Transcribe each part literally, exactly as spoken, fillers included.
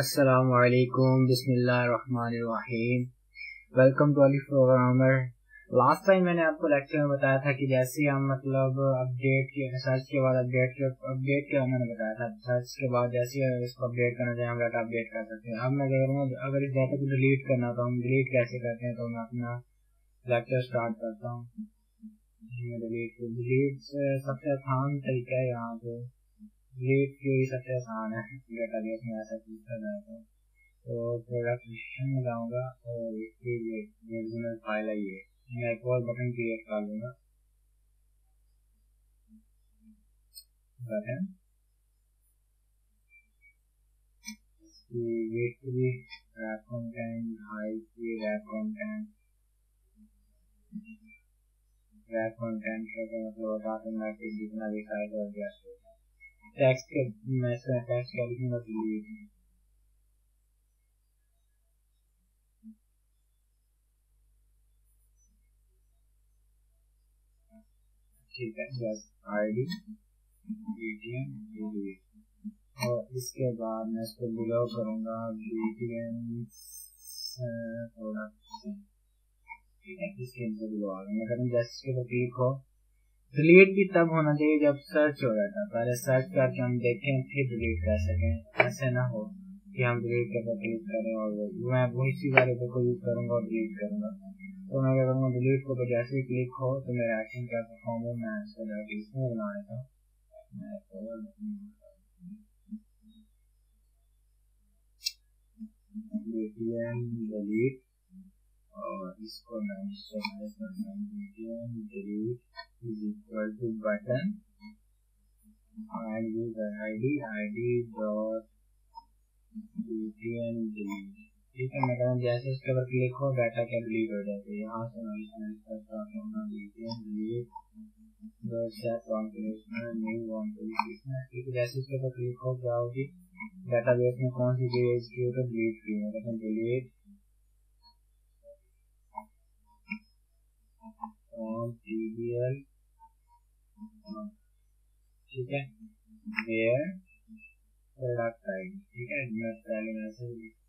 अस्सलामुअलैकुम, बिस्मिल्लाहिर्रहमानिर्रहीम। Welcome to Ali programmer. Last time मैंने आपको लेक्चर में बताया था कि जैसे हम मतलब अपडेट के सर्च के बाद अपडेट के अपडेट के मैंने बताया था सर्च के बाद जैसे इसको अपडेट करना चाहे हम डाटा अपडेट कर सकते हैं। अब मैं क्या करूँगा, अगर इस डाटा को डिलीट करना तो हम डिलीट कैसे करते हैं, तो मैं अपना लेक्चर स्टार्ट करता हूँ। डिलीट डिलीट सबसे आसान तरीका है, यहाँ पे डिलीट की सबसे आसान है डेटाबेस में ऐसा पूछा जाए तो तो प्रोडक्शन में जाऊँगा और इसकी ये ओरिजिनल फाइल है, ये मैं एक और बटन क्रिएट कर लूँगा। बटन इसकी वेट भी रैप कंटेंट हाइट की रैप कंटेंट रैप कंटेंट का मतलब ऑटोमेटिक जितना भी साइज और एडजस्ट होगा। टेक्स्ट के मैं इसमें टेक्स्ट का लिखूंगा डिलीट, ठीक है, जस्ट आईडी बीटीएम डिलीट और इसके बाद मैं इसको बिलो करूंगा बीटीएम प्रोडक्शन, ठीक है, इसके से बिलो आ गया। मैं करूँ जस्ट इसके ऊपर क्लिक हो। डिलीट भी तब होना चाहिए जब सर्च हो जाता है, पहले सर्च करके हम देखें फिर डिलीट कर सकें। ऐसे ना हो कि हम डिलीट करके क्लिक करें और मैं वही सी वेरिएबल को यूज करूंगा और डिलीट करूंगा। तो मैं क्या करूँगा, डिलीट को जैसे ही क्लिक हो तो मेरा एक्शन क्या परफॉर्म हो, मैं इसको जाके इसमें बना लेता हूँ। डिलीट और इसको मैं delete is equal to button and user id id dot btn delete, ठीक है। मैं कहूँ जैसे इसके ऊपर क्लिक हो डाटा क्या डिलीट हो जाते हैं। यहाँ से मैं इसमें करता हूँ btn delete dot set configuration new one position, ठीक है। जैसे इसके ऊपर क्लिक हो क्या होगी, डेटाबेस में कौन सी चीज एग्जीक्यूट हो, डिलीट की। मैं कहता हूँ डिलीट on tbl, ठीक है, where प्रोडक्ट आईडी, ठीक है। मैं पहले मैसेज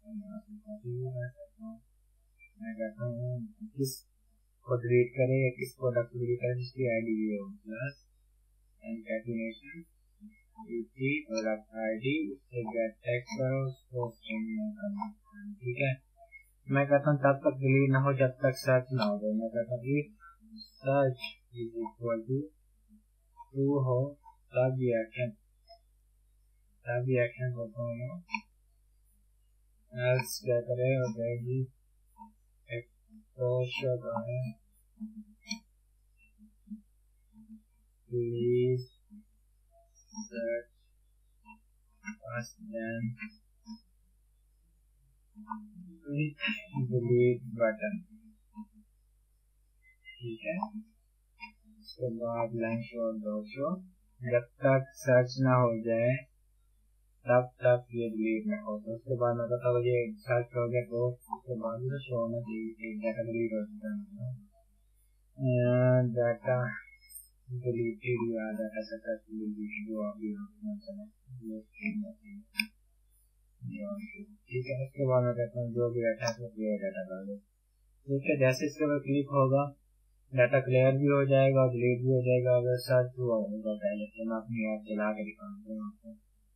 मैं कहता हूँ किस को डिलीट करें या किस प्रोडक्ट को डिलीट करें जिसकी आईडी ये हो, प्लस एनकैटिनेशन यूटी प्रोडक्ट आईडी उससे गेट टेक्स्ट करो उसको स्ट्रिंग में करना, ठीक है। मैं कहता हूँ तब तक डिलीट ना हो जब तक सर्च ना हो जाए। मैं कहता हूँ search is equal to true हो तब ये एक्शन तब ये एक्शन परफॉर्म हो, एल्स क्या करे और जाएगी एक तो शो है please search first then delete button, ठीक है। उसके बाद लाइन शो और दो शो जब तक सर्च ना हो जाए तब तक ये डिलीट ना हो। तो उसके बाद मैं कहता हूँ ये सर्च हो गया तो उसके बाद तो शो होना चाहिए डाटा डिलीट हो चुका है, डाटा डिलीटेड या डाटा सक्सेसफुली डिलीटेड जो अभी ठीक है। उसके बाद मैं कहता हूँ जो भी डाटा है क्लियर डाटा कर दो, ठीक है। जैसे इसके ऊपर क्लिक होगा डाटा क्लियर भी हो जाएगा और डिलीट भी हो जाएगा। अगर सर्च हुआ होगा पहले तो मैं अपनी ऐप चला के दिखाता हूँ आपको।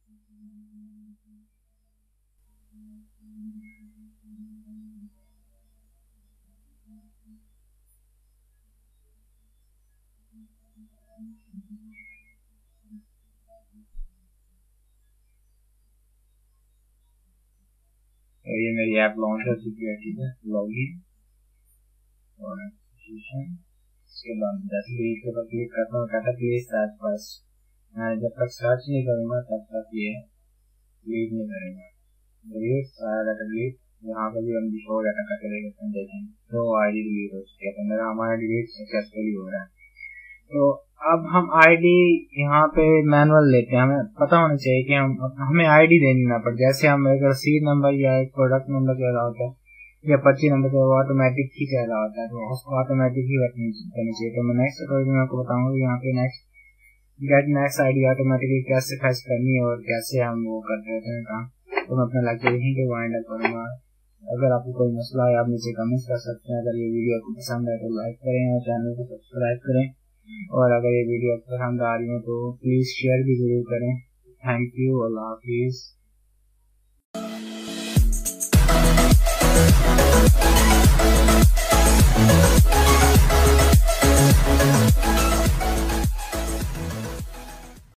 तो ये मेरी ऐप लॉन्च हो चुकी है, ठीक है। लॉगिन और इसके बाद जैसे भी इसके ऊपर क्लिक करता हूँ कहता प्लीज सर्च फर्स्ट। मैं जब तक सर्च नहीं करूँगा तब तक ये डिलीट नहीं करेगा। डिलीट सारा डाटा डिलीट, यहाँ पर भी हम बिफोर डाटा का करेंगे देखें तो आईडी डिलीट हो चुकी है। तो मेरा हमारा डिलीट सक्सेसफुली हो रहा है। तो अब हम आईडी यहाँ पे मैनुअल लेते हैं, हमें पता होना चाहिए कि हम हमें आईडी देनी ना पड़े। जैसे हम एक रसीद नंबर या एक प्रोडक्ट नंबर कह रहा होता है या पर्ची नंबर तो ऑटोमेटिक ही कह रहा होता है, तो उसको ऑटोमेटिक ही रखनी चाहिए। तो मैं नेक्स्ट मैं आपको बताऊंगा यहाँ पे next get next ID automatically कैसे फैच करनी है और कैसे हम वो कर देते हैं काम। तो मैं अपना लेक्चर यहीं पे वाइंड अप करूँगा। अगर आपको कोई मसला है आप नीचे कमेंट्स कर सकते हैं। अगर ये वीडियो आपको पसंद आए तो लाइक करें और चैनल को सब्सक्राइब करें, और अगर ये वीडियो आपको पसंद आ रही हो तो प्लीज़ शेयर भी जरूर करें। थैंक यू, अल्लाह हाफिज़।